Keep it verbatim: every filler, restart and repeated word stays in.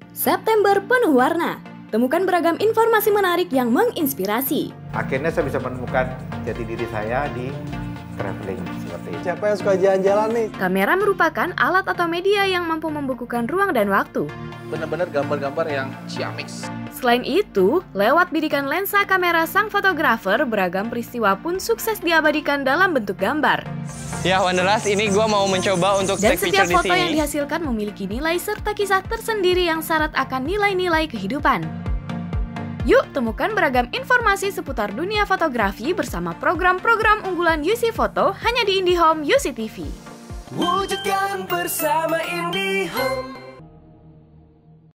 September Penuh Warna. Temukan beragam informasi menarik yang menginspirasi. Akhirnya saya bisa menemukan jati diri saya di traveling seperti itu. Siapa yang suka jalan-jalan nih? Kamera merupakan alat atau media yang mampu membukukan ruang dan waktu. Benar-benar gambar-gambar yang ciamik. Selain itu, lewat bidikan lensa kamera sang fotografer, beragam peristiwa pun sukses diabadikan dalam bentuk gambar. Ya Wanderlust, ini gue mau mencoba untuk Dan take setiap picture di foto sini. yang dihasilkan memiliki nilai serta kisah tersendiri yang syarat akan nilai-nilai kehidupan. Yuk temukan beragam informasi seputar dunia fotografi bersama program-program unggulan U C Photo hanya di IndiHome U C T V. Wujudkan bersama IndiHome.